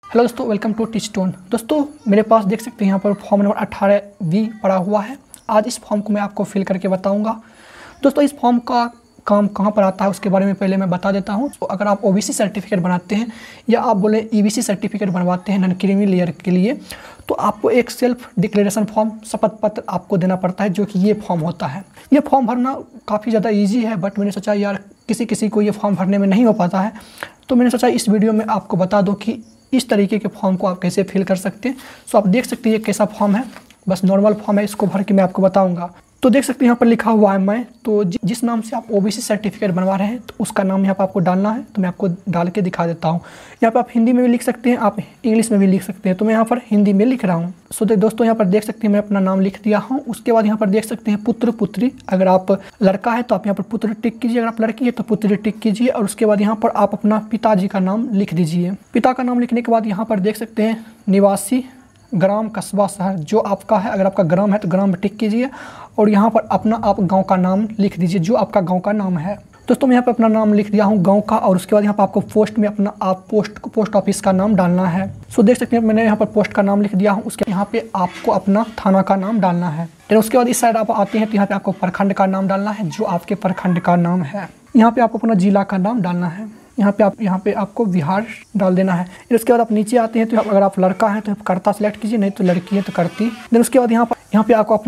Hello दोस्तों, welcome to टीचस्टोन। दोस्तों मेरे पास देख सकते हैं यहाँ पर फॉर्म नंबर 18B पड़ा हुआ है। आज इस फॉर्म को मैं आपको फिल करके बताऊंगा। दोस्तों इस फॉर्म का काम कहाँ पर आता है उसके बारे में पहले मैं बता देता हूँ। तो अगर आप OBC सर्टिफिकेट बनाते हैं या आप बोले EBC सर्टिफिकेट बनवाते हैं नॉन क्रीमी लेयर के लिए, तो आपको एक सेल्फ डिक्लेरेशन फॉर्म शपथ पत्र आपको देना पड़ता है, जो कि ये फॉर्म होता है। ये फॉर्म भरना काफ़ी ज़्यादा ईजी है, बट मैंने सोचा यार किसी को ये फॉर्म भरने में नहीं हो पाता है, तो मैंने सोचा इस वीडियो में आपको बता दो कि इस तरीके के फॉर्म को आप कैसे फिल कर सकते हैं। सो आप देख सकते हैं ये कैसा फॉर्म है, बस नॉर्मल फॉर्म है, इसको भर के मैं आपको बताऊंगा। तो देख सकते हैं यहाँ पर लिखा हुआ है मैं, तो जिस नाम से आप OBC सर्टिफिकेट बनवा रहे हैं तो उसका नाम यहाँ पर आपको डालना है। तो मैं आपको डाल के दिखा देता हूँ। यहाँ पर आप हिंदी में भी लिख सकते हैं, आप इंग्लिश में भी लिख सकते हैं। तो मैं यहाँ पर हिंदी में लिख रहा हूँ। सो दोस्तों यहाँ पर देख सकते हैं मैं अपना नाम लिख दिया हूँ। उसके बाद यहाँ पर देख सकते हैं पुत्र पुत्री, अगर आप लड़का है तो आप यहाँ पर पुत्र टिक कीजिए, अगर आप लड़की है तो पुत्री टिक कीजिए। और उसके बाद यहाँ पर आप अपना पिताजी का नाम लिख दीजिए। पिता का नाम लिखने के बाद यहाँ पर देख सकते हैं निवासी, ग्राम, कस्बा, शहर जो आपका है। अगर आपका ग्राम है तो ग्राम में टिक कीजिए और यहाँ पर अपना आप गांव का नाम लिख दीजिए, जो आपका गांव का नाम है। दोस्तों मैं यहाँ पर अपना नाम लिख दिया हूँ गांव का। और उसके बाद यहाँ पर आपको पोस्ट में अपना आप पोस्ट ऑफिस का नाम डालना है। सो देख सकते हैं मैंने यहाँ पर पोस्ट का नाम लिख दिया हूँ। उसके यहाँ पे आपको अपना थाना का नाम डालना है। फिर उसके बाद इस साइड आप आते हैं तो यहाँ पे आपको प्रखंड का नाम डालना है, जो आपके प्रखंड का नाम है। यहाँ पे आपको अपना जिला का नाम डालना है। यहाँ पे आपको बिहार डाल देना है। फिर उसके बाद आप नीचे आते हैं तो अगर आप लड़का है तो करता सेलेक्ट कीजिए, नहीं तो लड़की है तो करती। फिर उसके बाद यहाँ पे आपको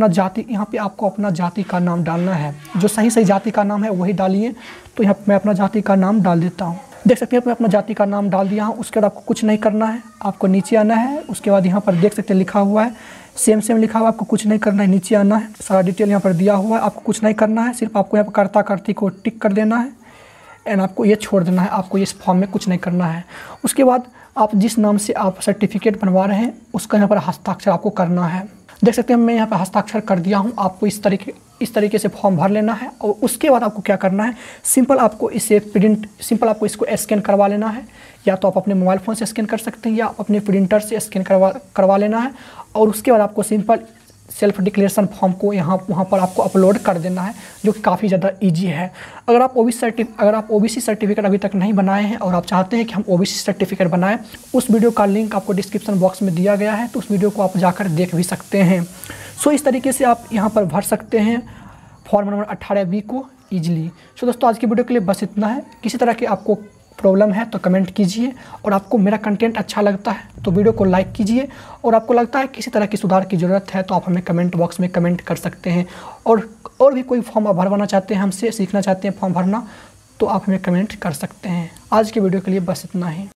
अपना जाति का नाम डालना है। जो सही जाति का नाम है वही डालिए। तो यहाँ मैं अपना जाति का नाम डाल देता हूँ। देख सकते हैं मैं अपना जाति का नाम डाल दिया हूँ। उसके बाद आपको कुछ नहीं करना है, आपको नीचे आना है। उसके बाद यहाँ पर देख सकते हैं लिखा हुआ है सेम लिखा हुआ है, आपको कुछ नहीं करना है, नीचे आना है। सारा डिटेल यहाँ पर दिया हुआ है, आपको कुछ नहीं करना है, सिर्फ आपको यहाँ पर कर्ता कर्ती को टिक कर देना है एंड आपको ये छोड़ देना है। आपको इस फॉर्म में कुछ नहीं करना है। उसके बाद आप जिस नाम से आप सर्टिफिकेट बनवा रहे हैं उसका यहाँ पर हस्ताक्षर आपको करना है। देख सकते हैं मैं यहाँ पर हस्ताक्षर कर दिया हूँ। आपको इस तरीके से फॉर्म भर लेना है। और उसके बाद आपको क्या करना है, सिंपल आपको इसको स्कैन करवा लेना है। या तो आप अपने मोबाइल फ़ोन से स्कैन कर सकते हैं या आप अपने प्रिंटर से स्कैन करवा लेना है। और उसके बाद आपको सिंपल सेल्फ डिक्लेरेशन फॉर्म को वहाँ पर आपको अपलोड कर देना है, जो कि काफ़ी ज़्यादा इजी है। अगर आप OBC सर्टिफिकेट अभी तक नहीं बनाए हैं और आप चाहते हैं कि हम OBC सर्टिफिकेट बनाएं, उस वीडियो का लिंक आपको डिस्क्रिप्शन बॉक्स में दिया गया है, तो उस वीडियो को आप जाकर देख भी सकते हैं। सो इस तरीके से आप यहाँ पर भर सकते हैं फॉर्म नंबर 18B को ईजिली। सो दोस्तों आज की वीडियो के लिए बस इतना है। किसी तरह की आपको प्रॉब्लम है तो कमेंट कीजिए। और आपको मेरा कंटेंट अच्छा लगता है तो वीडियो को लाइक कीजिए। और आपको लगता है किसी तरह की सुधार की ज़रूरत है तो आप हमें कमेंट बॉक्स में कमेंट कर सकते हैं। और भी कोई फॉर्म आप भरवाना चाहते हैं, हमसे सीखना चाहते हैं फॉर्म भरना, तो आप हमें कमेंट कर सकते हैं। आज की वीडियो के लिए बस इतना ही।